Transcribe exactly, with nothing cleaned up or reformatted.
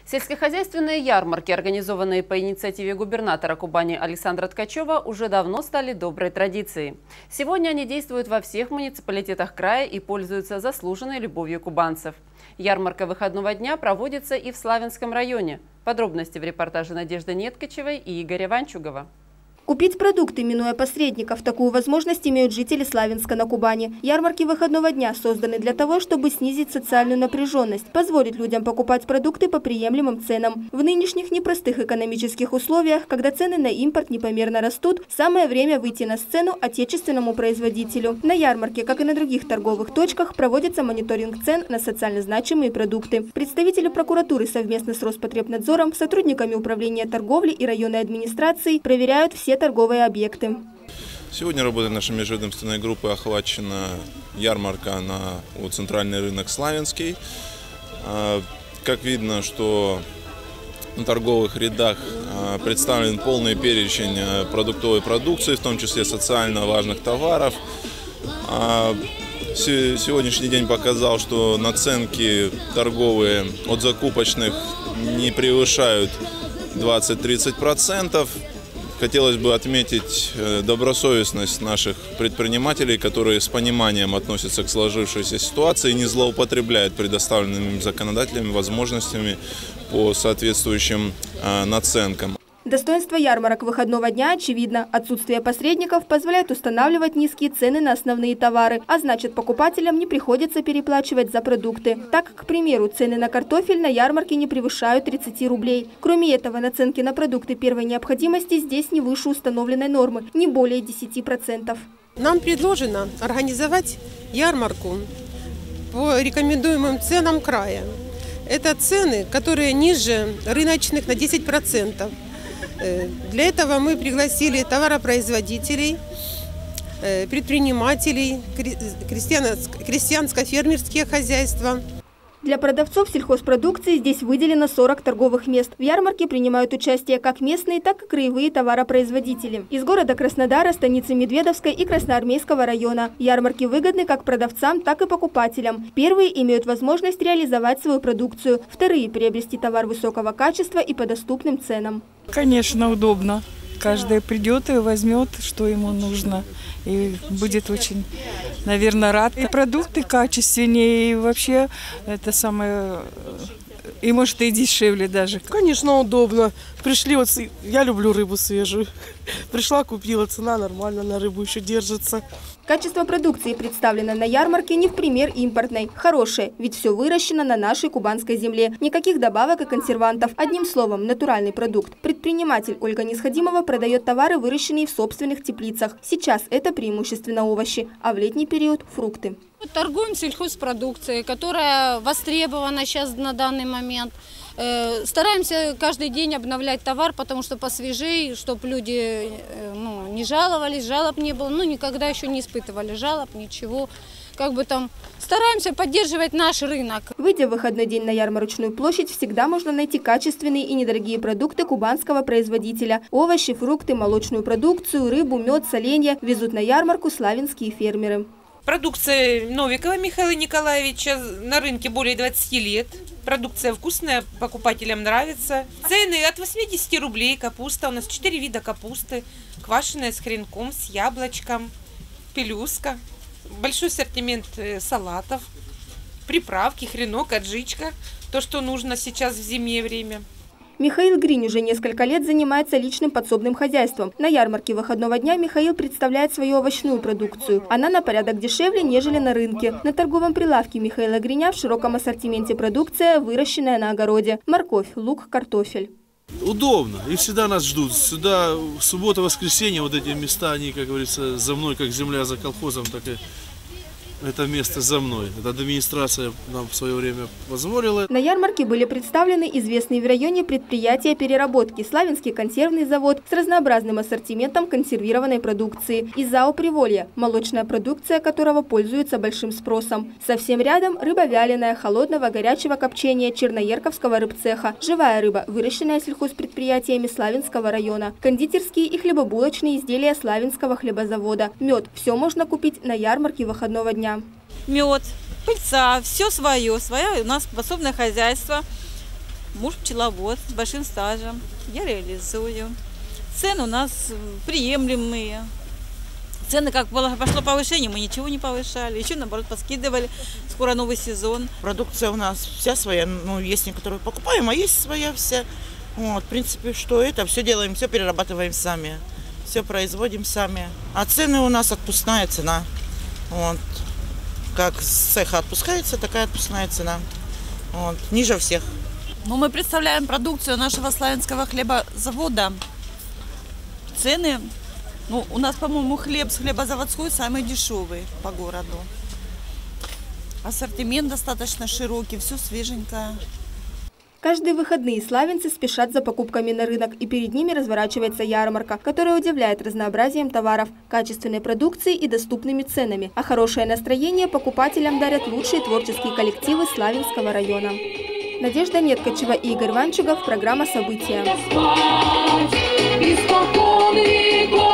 Сельскохозяйственные ярмарки, организованные по инициативе губернатора Кубани Александра Ткачева, уже давно стали доброй традицией. Сегодня они действуют во всех муниципалитетах края и пользуются заслуженной любовью кубанцев. Ярмарка выходного дня проводится и в Славянском районе. Подробности в репортаже Надежды Неткачевой и Игоря Ванчугова. Купить продукты, минуя посредников, такую возможность имеют жители Славянска на Кубани. Ярмарки выходного дня созданы для того, чтобы снизить социальную напряженность, позволить людям покупать продукты по приемлемым ценам. В нынешних непростых экономических условиях, когда цены на импорт непомерно растут, самое время выйти на сцену отечественному производителю. На ярмарке, как и на других торговых точках, проводится мониторинг цен на социально значимые продукты. Представители прокуратуры совместно с Роспотребнадзором, сотрудниками управления торговли и районной администрации проверяют все торговые объекты. Сегодня работой нашей межведомственной группы охвачена ярмарка на центральный рынок Славянский. Как видно, что на торговых рядах представлен полный перечень продуктовой продукции, в том числе социально важных товаров. Сегодняшний день показал, что наценки торговые от закупочных не превышают двадцать-тридцать процентов. Хотелось бы отметить добросовестность наших предпринимателей, которые с пониманием относятся к сложившейся ситуации и не злоупотребляют предоставленными им законодателями возможностями по соответствующим наценкам. Достоинство ярмарок выходного дня очевидно. Отсутствие посредников позволяет устанавливать низкие цены на основные товары, а значит, покупателям не приходится переплачивать за продукты. Так, к примеру, цены на картофель на ярмарке не превышают тридцати рублей. Кроме этого, наценки на продукты первой необходимости здесь не выше установленной нормы, не более десяти процентов. Нам предложено организовать ярмарку по рекомендуемым ценам края. Это цены, которые ниже рыночных на десять процентов. Для этого мы пригласили товаропроизводителей, предпринимателей, крестьянско-фермерские хозяйства. Для продавцов сельхозпродукции здесь выделено сорок торговых мест. В ярмарке принимают участие как местные, так и краевые товаропроизводители. Из города Краснодара, станицы Медведовской и Красноармейского района. Ярмарки выгодны как продавцам, так и покупателям. Первые имеют возможность реализовать свою продукцию, вторые – приобрести товар высокого качества и по доступным ценам. Конечно, удобно. Каждый придет и возьмет, что ему нужно. И будет очень, наверное, рад. И продукты качественнее, и вообще это самое... И может и дешевле даже. Конечно, удобно. Пришли, вот я люблю рыбу свежую. Пришла, купила, цена нормально, на рыбу еще держится. Качество продукции представлено на ярмарке не в пример импортной. Хорошее, ведь все выращено на нашей кубанской земле. Никаких добавок и консервантов. Одним словом, натуральный продукт. Предприниматель Ольга Нисхадимова продает товары, выращенные в собственных теплицах. Сейчас это преимущественно овощи, а в летний период – фрукты. Торгуем сельхозпродукцией, которая востребована сейчас на данный момент. Стараемся каждый день обновлять товар, потому что посвежее, чтобы люди ну, не жаловались, жалоб не было. Ну, никогда еще не испытывали жалоб, ничего. Как бы там стараемся поддерживать наш рынок. Выйдя в выходной день на ярмарочную площадь, всегда можно найти качественные и недорогие продукты кубанского производителя. Овощи, фрукты, молочную продукцию, рыбу, мед, соленья везут на ярмарку славянские фермеры. Продукция Новикова Михаила Николаевича на рынке более двадцати лет. Продукция вкусная, покупателям нравится. Цены от восьмидесяти рублей. Капуста. У нас четыре вида капусты. Квашеная с хренком, с яблочком, пелюска. Большой ассортимент салатов, приправки, хренок, аджичка. То, что нужно сейчас в зимнее время. Михаил Гринь уже несколько лет занимается личным подсобным хозяйством. На ярмарке выходного дня Михаил представляет свою овощную продукцию. Она на порядок дешевле, нежели на рынке. На торговом прилавке Михаила Гриня в широком ассортименте продукция, выращенная на огороде. Морковь, лук, картофель. Удобно. И всегда нас ждут. Сюда суббота, воскресенье, вот эти места, они, как говорится, за мной, как земля за колхозом, так и... Это место за мной. Это администрация нам в свое время позволила. На ярмарке были представлены известные в районе предприятия переработки. Славянский консервный завод с разнообразным ассортиментом консервированной продукции. И ЗАО «Приволье», молочная продукция которого пользуется большим спросом. Совсем рядом рыба вяленая, холодного, горячего копчения Черноерковского рыбцеха. Живая рыба, выращенная сельхозпредприятиями Славянского района. Кондитерские и хлебобулочные изделия Славянского хлебозавода. Мед. Все можно купить на ярмарке выходного дня. Мед, пыльца, все свое, свое у нас подсобное хозяйство. Муж пчеловод с большим стажем. Я реализую. Цены у нас приемлемые. Цены, как пошло повышение, мы ничего не повышали. Еще, наоборот, поскидывали. Скоро новый сезон. Продукция у нас вся своя. Ну, есть некоторую покупаем, а есть своя вся. Вот, в принципе, что это? Все делаем, все перерабатываем сами. Все производим сами. А цены у нас отпускная цена. Вот. Как с цеха отпускается, такая отпускная цена. Вот. Ниже всех. Ну, мы представляем продукцию нашего славянского хлебозавода. Цены, ну, у нас, по-моему, хлеб с хлебозаводской самый дешевый по городу. Ассортимент достаточно широкий, все свеженькое. Каждые выходные славянцы спешат за покупками на рынок, и перед ними разворачивается ярмарка, которая удивляет разнообразием товаров, качественной продукцией и доступными ценами. А хорошее настроение покупателям дарят лучшие творческие коллективы Славянского района. Надежда Неткачева и Игорь Ванчугов. Программа «События».